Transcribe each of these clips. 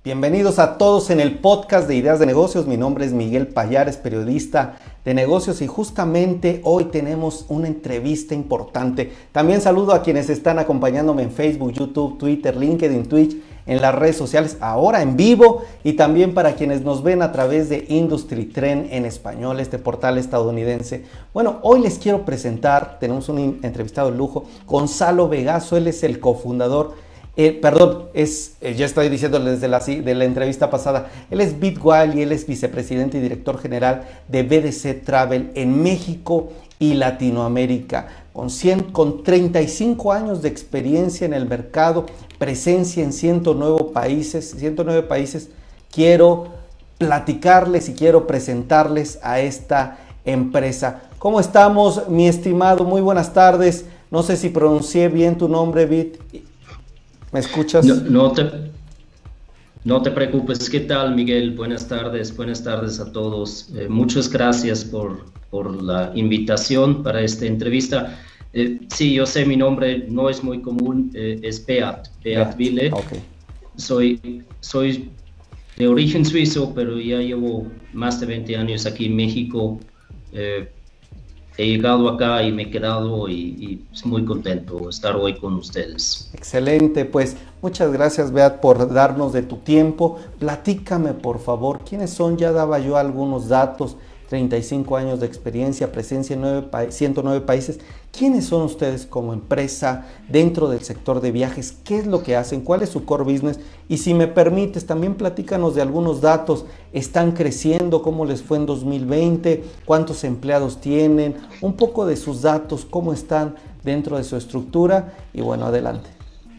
Bienvenidos a todos en el podcast de Ideas de Negocios. Mi nombre es Miguel Payares, periodista de negocios, y justamente hoy tenemos una entrevista importante. También saludo a quienes están acompañándome en Facebook, YouTube, Twitter, LinkedIn, Twitch, en las redes sociales, ahora en vivo, y también para quienes nos ven a través de Industry Trend en español, este portal estadounidense. Bueno, hoy les quiero presentar, tenemos un entrevistado de lujo, Gonzalo Vegaso. Él es el cofundador. Ya estoy diciendo desde la entrevista pasada, él es Bitwild y él es vicepresidente y director general de BDC Travel en México y Latinoamérica, con 35 años de experiencia en el mercado, presencia en 109 países. Quiero platicarles y quiero presentarles a esta empresa. ¿Cómo estamos, mi estimado? Muy buenas tardes. No sé si pronuncié bien tu nombre, Bit. ¿Me escuchas? No te preocupes. ¿Qué tal, Miguel? Buenas tardes a todos. Muchas gracias por la invitación para esta entrevista. Sí, yo sé, mi nombre no es muy común, es Beat Ville. Okay. Soy de origen suizo, pero ya llevo más de 20 años aquí en México. He llegado acá y me he quedado y muy contento de estar hoy con ustedes. Excelente, pues muchas gracias, Beat, por darnos de tu tiempo. Platícame, por favor, ¿quiénes son? Ya daba yo algunos datos, 35 años de experiencia, presencia en 109 países. ¿Quiénes son ustedes como empresa dentro del sector de viajes? ¿Qué es lo que hacen? ¿Cuál es su core business? Y si me permites, también platícanos de algunos datos. ¿Están creciendo? ¿Cómo les fue en 2020? ¿Cuántos empleados tienen? Un poco de sus datos, cómo están dentro de su estructura. Y bueno, adelante.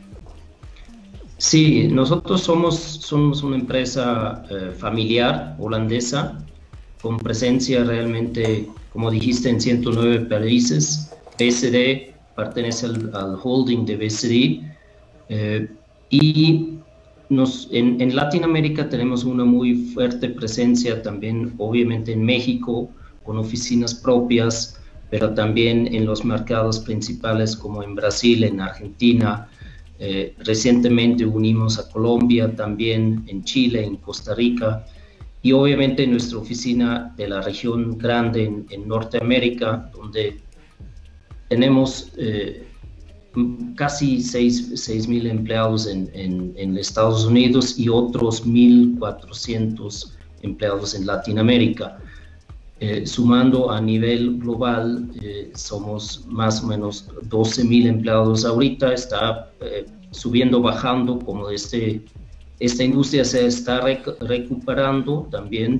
Sí, nosotros somos una empresa familiar holandesa, con presencia realmente, como dijiste, en 109 países. BCD pertenece al holding de BCD, y en Latinoamérica tenemos una muy fuerte presencia también, obviamente en México, con oficinas propias, pero también en los mercados principales como en Brasil, en Argentina. Recientemente unimos a Colombia, también en Chile, en Costa Rica. Y obviamente nuestra oficina de la región grande en Norteamérica, donde tenemos casi 6.000 empleados en Estados Unidos y otros 1.400 empleados en Latinoamérica. Sumando a nivel global, somos más o menos 12.000 empleados ahorita. Está subiendo, bajando, como esta industria se está recuperando también.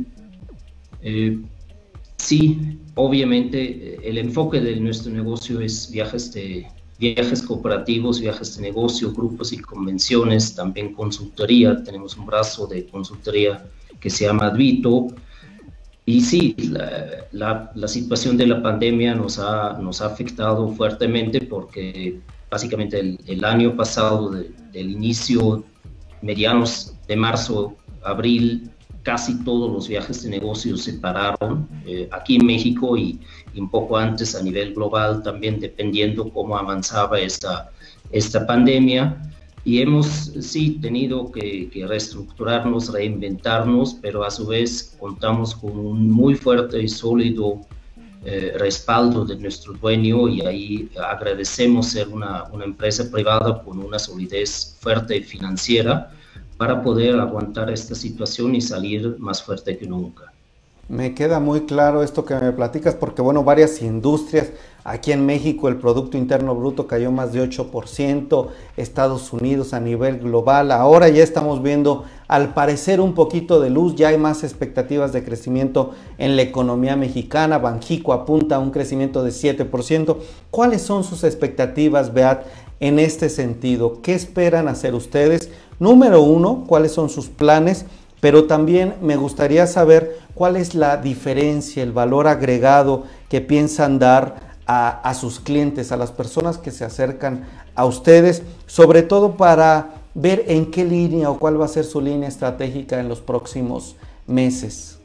Sí, obviamente el enfoque de nuestro negocio es viajes cooperativos, viajes de negocio, grupos y convenciones, también consultoría. Tenemos un brazo de consultoría que se llama Advito. Y sí, la situación de la pandemia nos ha afectado fuertemente, porque básicamente el año pasado, del inicio, medianos de marzo, abril, casi todos los viajes de negocios se pararon aquí en México y un poco antes a nivel global también, dependiendo cómo avanzaba esta pandemia. Y hemos, sí, tenido que reestructurarnos, reinventarnos, pero a su vez contamos con un muy fuerte y sólido respaldo de nuestro dueño, y ahí agradecemos ser una empresa privada con una solidez fuerte financiera para poder aguantar esta situación y salir más fuerte que nunca. Me queda muy claro esto que me platicas, porque bueno, varias industrias, aquí en México el Producto Interno Bruto cayó más de 8%, Estados Unidos a nivel global, ahora ya estamos viendo al parecer un poquito de luz, ya hay más expectativas de crecimiento en la economía mexicana. Banxico apunta a un crecimiento de 7%. ¿Cuáles son sus expectativas, Beat, en este sentido? ¿Qué esperan hacer ustedes? Número uno, ¿cuáles son sus planes? Pero también me gustaría saber cuál es la diferencia, el valor agregado que piensan dar a sus clientes, a las personas que se acercan a ustedes, sobre todo para ver en qué línea o cuál va a ser su línea estratégica en los próximos meses.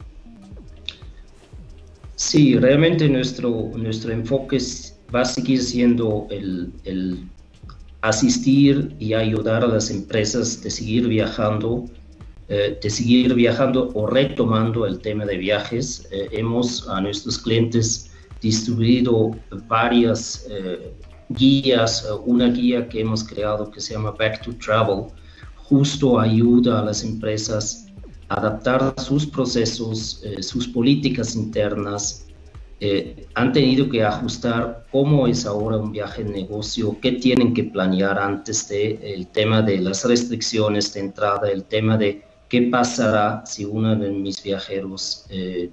Sí, realmente nuestro enfoque va a seguir siendo el asistir y ayudar a las empresas de seguir viajando de seguir viajando o retomando el tema de viajes. Hemos a nuestros clientes distribuido varias guías, una guía que hemos creado que se llama Back to Travel, justo ayuda a las empresas a adaptar sus procesos, sus políticas internas. Han tenido que ajustar cómo es ahora un viaje en negocio, qué tienen que planear antes de el tema de las restricciones de entrada, el tema de qué pasará si uno de mis viajeros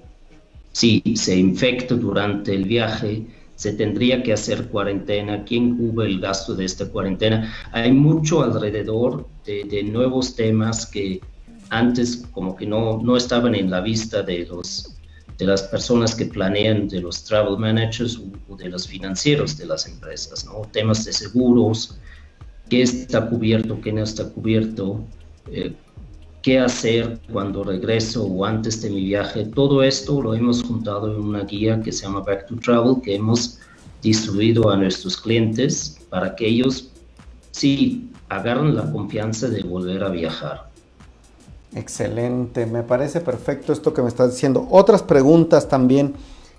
si se infecta durante el viaje, se tendría que hacer cuarentena, quién cubre el gasto de esta cuarentena. Hay mucho alrededor de nuevos temas que antes como que no estaban en la vista de las personas que planean, de los travel managers o de los financieros de las empresas, ¿no? Temas de seguros, qué está cubierto, qué no está cubierto, qué hacer cuando regreso o antes de mi viaje. Todo esto lo hemos juntado en una guía que se llama Back to Travel, que hemos distribuido a nuestros clientes para que ellos sí agarren la confianza de volver a viajar. Excelente, me parece perfecto esto que me estás diciendo. Otras preguntas también.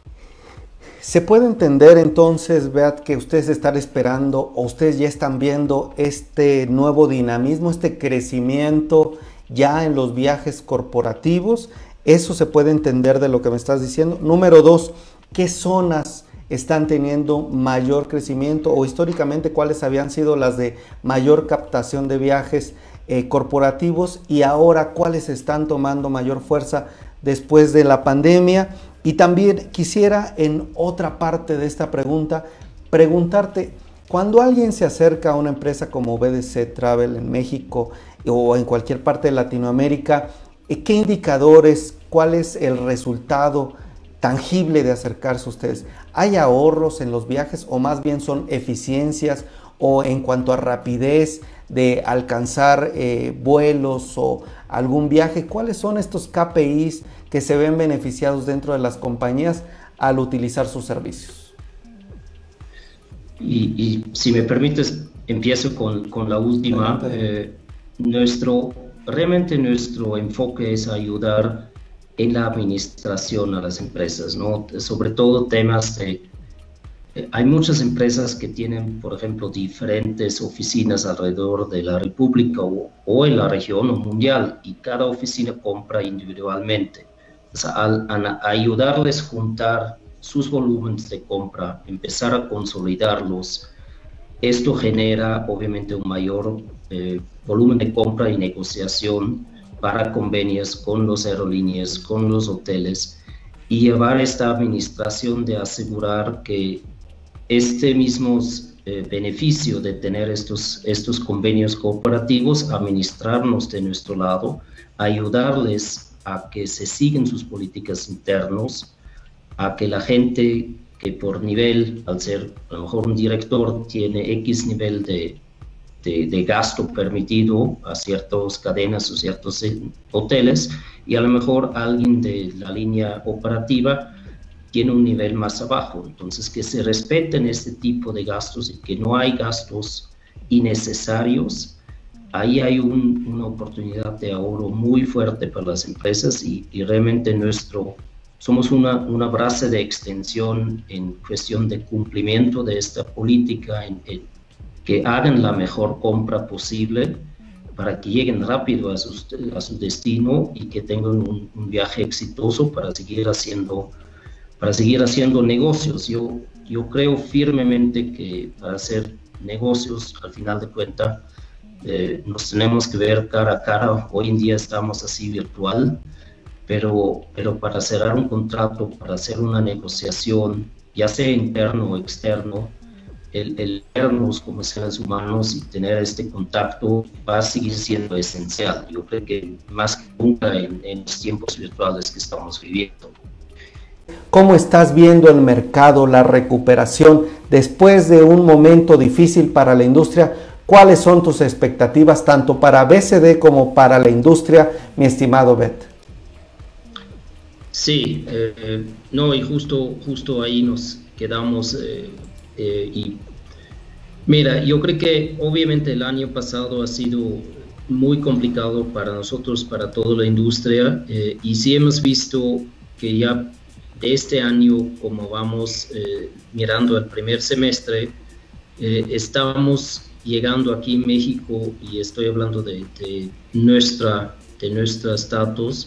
¿Se puede entender entonces, Beat, que ustedes están esperando o ustedes ya están viendo este nuevo dinamismo, este crecimiento ya en los viajes corporativos? Eso se puede entender de lo que me estás diciendo. Número 2, ¿qué zonas están teniendo mayor crecimiento o históricamente cuáles habían sido las de mayor captación de viajes corporativos y ahora cuáles están tomando mayor fuerza después de la pandemia? Y también quisiera en otra parte de esta pregunta preguntarte, cuando alguien se acerca a una empresa como BDC Travel en México o en cualquier parte de Latinoamérica, ¿qué indicadores, cuál es el resultado tangible de acercarse a ustedes? ¿Hay ahorros en los viajes o más bien son eficiencias o en cuanto a rapidez de alcanzar vuelos o algún viaje? ¿Cuáles son estos KPIs que se ven beneficiados dentro de las compañías al utilizar sus servicios? Y si me permites, empiezo con la última. Realmente nuestro enfoque es ayudar en la administración a las empresas, ¿no? Sobre todo temas de... Hay muchas empresas que tienen, por ejemplo, diferentes oficinas alrededor de la República o en la región o mundial, y cada oficina compra individualmente. O sea, al ayudarles a juntar sus volúmenes de compra, empezar a consolidarlos, esto genera obviamente un mayor volumen de compra y negociación para convenios con los aerolíneas, con los hoteles, y llevar esta administración de asegurar que este mismo beneficio de tener estos convenios cooperativos, administrarnos de nuestro lado, ayudarles a que se sigan sus políticas internas, a que la gente que por nivel, al ser a lo mejor un director, tiene X nivel de gasto permitido a ciertas cadenas o ciertos hoteles, y a lo mejor alguien de la línea operativa tiene un nivel más abajo. Entonces, que se respeten este tipo de gastos y que no hay gastos innecesarios. Ahí hay una oportunidad de ahorro muy fuerte para las empresas y realmente somos una base de extensión en cuestión de cumplimiento de esta política, que hagan la mejor compra posible para que lleguen rápido a su destino y que tengan un viaje exitoso para seguir haciendo negocios. Yo creo firmemente que para hacer negocios, al final de cuentas, nos tenemos que ver cara a cara. Hoy en día estamos así virtual, pero para cerrar un contrato, para hacer una negociación, ya sea interno o externo, el vernos como seres humanos y tener este contacto va a seguir siendo esencial. Yo creo que más que nunca en los tiempos virtuales que estamos viviendo. ¿Cómo estás viendo el mercado, la recuperación después de un momento difícil para la industria? ¿Cuáles son tus expectativas tanto para BCD como para la industria, mi estimado Bet? Sí, no, y justo ahí nos quedamos. Y mira, yo creo que obviamente el año pasado ha sido muy complicado para nosotros, para toda la industria, y sí hemos visto que ya de este año, como vamos mirando al primer semestre, estamos llegando aquí en México, y estoy hablando de nuestra estatus,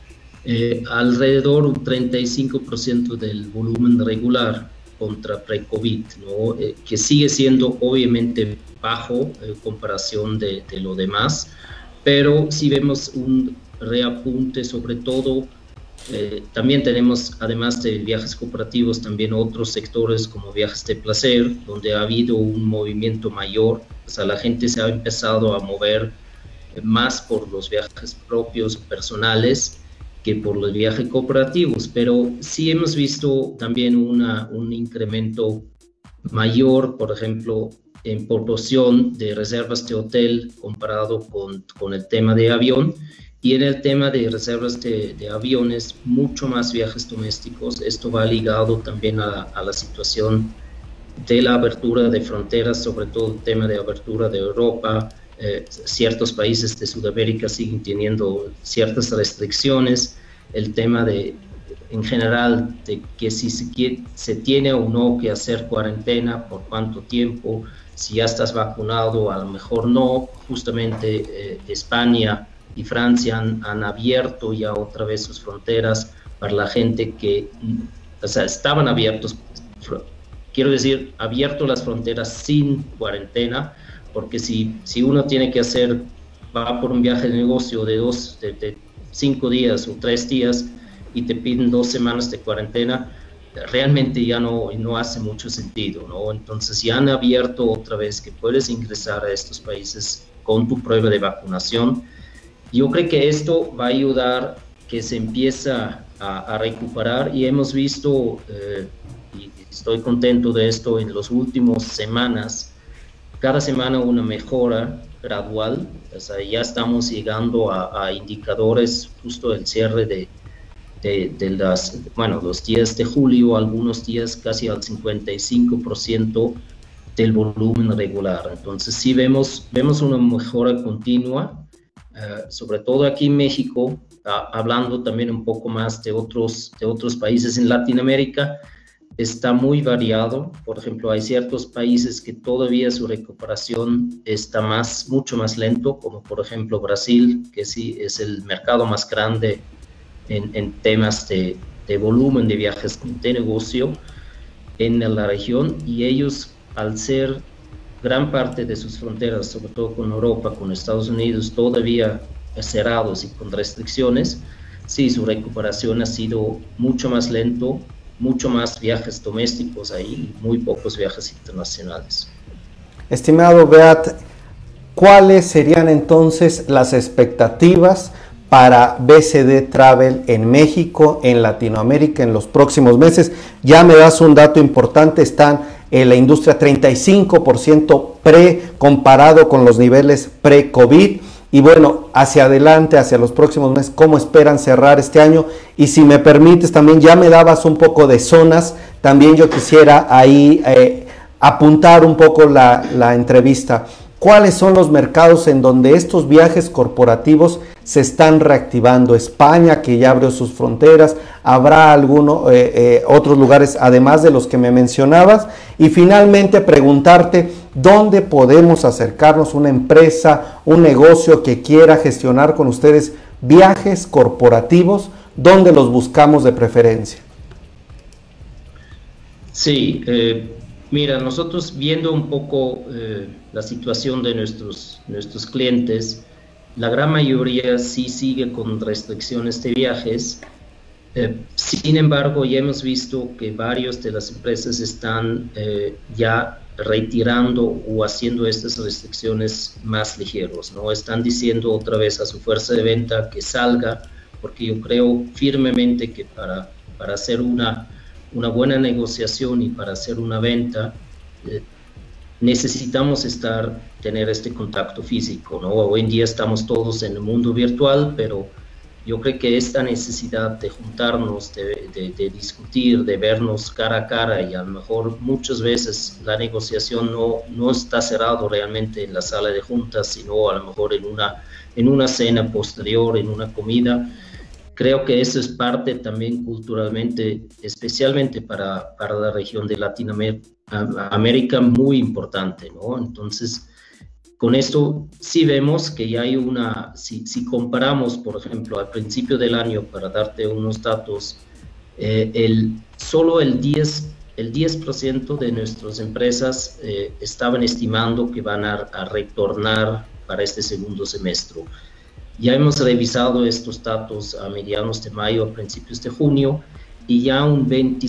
alrededor un 35% del volumen regular contra pre-COVID, ¿no? Que sigue siendo obviamente bajo en comparación de lo demás, pero si vemos un reapunte, sobre todo, también tenemos, además de viajes cooperativos, también otros sectores como viajes de placer, donde ha habido un movimiento mayor, o sea, la gente se ha empezado a mover más por los viajes propios, personales, que por los viajes cooperativos, pero sí hemos visto también un incremento mayor, por ejemplo, en proporción de reservas de hotel comparado con el tema de avión, y en el tema de reservas de aviones, mucho más viajes domésticos. Esto va ligado también a la situación de la abertura de fronteras, sobre todo el tema de abertura de Europa. Ciertos países de Sudamérica siguen teniendo ciertas restricciones, el tema de, en general, de que si se tiene o no que hacer cuarentena, por cuánto tiempo, si ya estás vacunado, a lo mejor no. Justamente España y Francia han abierto ya otra vez sus fronteras para la gente que, o sea, estaban abiertos, quiero decir, abierto las fronteras sin cuarentena, porque si uno tiene que va por un viaje de negocio de 5 días o 3 días y te piden 2 semanas de cuarentena, realmente ya no hace mucho sentido, ¿no? Entonces ya han abierto otra vez que puedes ingresar a estos países con tu prueba de vacunación. Yo creo que esto va a ayudar que se empieza a recuperar, y hemos visto, y estoy contento de esto, en las últimas semanas, cada semana una mejora gradual. O sea, ya estamos llegando a indicadores justo del cierre de los días de julio, algunos días casi al 55% del volumen regular. Entonces sí vemos una mejora continua, sobre todo aquí en México, hablando también un poco más de otros países en Latinoamérica. Está muy variado. Por ejemplo, hay ciertos países que todavía su recuperación está mucho más lento, como por ejemplo Brasil, que sí es el mercado más grande en temas de volumen de viajes de negocio en la región, y ellos, al ser gran parte de sus fronteras, sobre todo con Europa, con Estados Unidos, todavía cerrados y con restricciones, sí, su recuperación ha sido mucho más lento, mucho más viajes domésticos ahí, muy pocos viajes internacionales. Estimado Beat, ¿cuáles serían entonces las expectativas para BCD Travel en México, en Latinoamérica, en los próximos meses? Ya me das un dato importante, están en la industria 35% comparado con los niveles pre-COVID. Y bueno, hacia adelante, hacia los próximos meses, ¿cómo esperan cerrar este año? Y si me permites, también ya me dabas un poco de zonas, también yo quisiera ahí apuntar un poco la entrevista. ¿Cuáles son los mercados en donde estos viajes corporativos se están reactivando? España, que ya abrió sus fronteras, habrá otros lugares además de los que me mencionabas. Y finalmente preguntarte, ¿dónde podemos acercarnos una empresa, un negocio que quiera gestionar con ustedes viajes corporativos? ¿Dónde los buscamos de preferencia? Sí, mira, nosotros viendo un poco la situación de nuestros clientes, la gran mayoría sí sigue con restricciones de viajes. Sin embargo, ya hemos visto que varias de las empresas están ya retirando o haciendo estas restricciones más ligeros, ¿no? Están diciendo otra vez a su fuerza de venta que salga, porque yo creo firmemente que para hacer una buena negociación y para hacer una venta, necesitamos tener este contacto físico, ¿no? Hoy en día estamos todos en el mundo virtual, pero yo creo que esta necesidad de juntarnos, de discutir, de vernos cara a cara, y a lo mejor muchas veces la negociación no está cerrado realmente en la sala de juntas, sino a lo mejor en una cena posterior, en una comida. Creo que eso es parte también culturalmente, especialmente para la región de Latinoamérica, muy importante, ¿no? Entonces, con esto sí vemos que ya hay si comparamos, por ejemplo, al principio del año, para darte unos datos, solo el 10% de nuestras empresas estaban estimando que van a retornar para este segundo semestre. Ya hemos revisado estos datos a mediados de mayo, a principios de junio, y ya un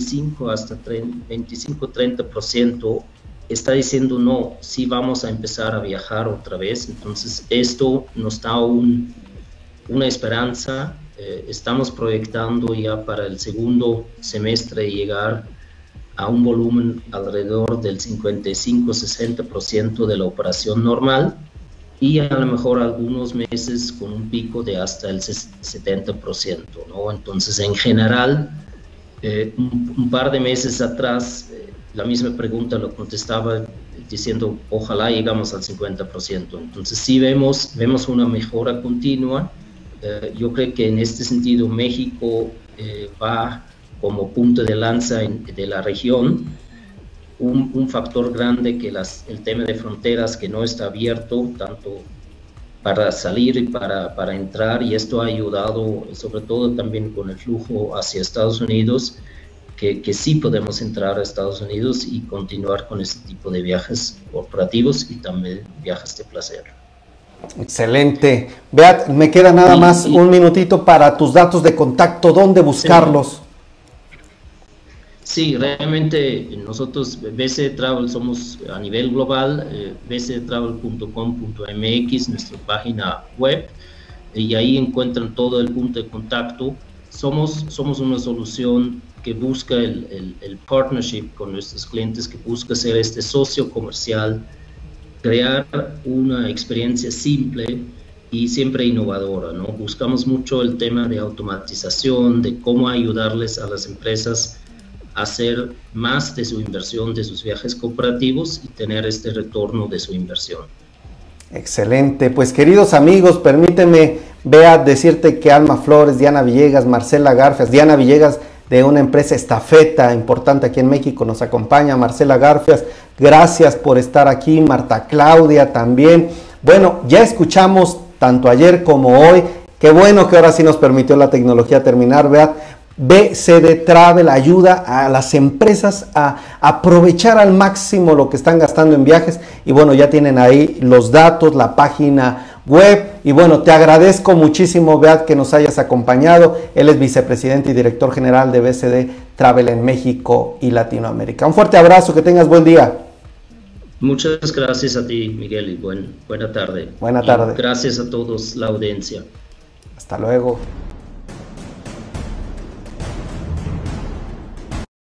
25-30% está diciendo no, sí vamos a empezar a viajar otra vez. Entonces esto nos da una esperanza. Estamos proyectando ya para el segundo semestre llegar a un volumen alrededor del 55-60% de la operación normal, y a lo mejor algunos meses con un pico de hasta el 70%, ¿no? Entonces, en general, un par de meses atrás, la misma pregunta lo contestaba diciendo, ojalá llegamos al 50%. Entonces, sí vemos una mejora continua. Yo creo que en este sentido México va como punto de lanza de la región. Un factor grande que el tema de fronteras, que no está abierto tanto para salir y para entrar, y esto ha ayudado sobre todo también con el flujo hacia Estados Unidos, que sí podemos entrar a Estados Unidos y continuar con este tipo de viajes corporativos y también viajes de placer. Excelente. Beat, me queda nada más un minutito para tus datos de contacto, ¿dónde buscarlos? Sí, realmente nosotros BC Travel somos a nivel global, bctravel.com.mx, nuestra página web, y ahí encuentran todo el punto de contacto. Somos una solución que busca el partnership con nuestros clientes, que busca ser este socio comercial, crear una experiencia simple y siempre innovadora, ¿no? Buscamos mucho el tema de automatización, de cómo ayudarles a las empresas hacer más de su inversión, de sus viajes corporativos, y tener este retorno de su inversión. Excelente. Pues queridos amigos, permíteme, Beat, decirte que Alma Flores, Diana Villegas, Marcela Garfias, Diana Villegas de una empresa Estafeta importante aquí en México nos acompaña, Marcela Garfias, gracias por estar aquí, Marta Claudia también. Bueno, ya escuchamos tanto ayer como hoy, qué bueno que ahora sí nos permitió la tecnología terminar, Beat. BCD Travel ayuda a las empresas a aprovechar al máximo lo que están gastando en viajes, y bueno, ya tienen ahí los datos, la página web, y bueno, te agradezco muchísimo, Beat, que nos hayas acompañado. Él es vicepresidente y director general de BCD Travel en México y Latinoamérica. Un fuerte abrazo, que tengas buen día. Muchas gracias a ti, Miguel, y buena tarde. Buena tarde. Y gracias a todos la audiencia. Hasta luego.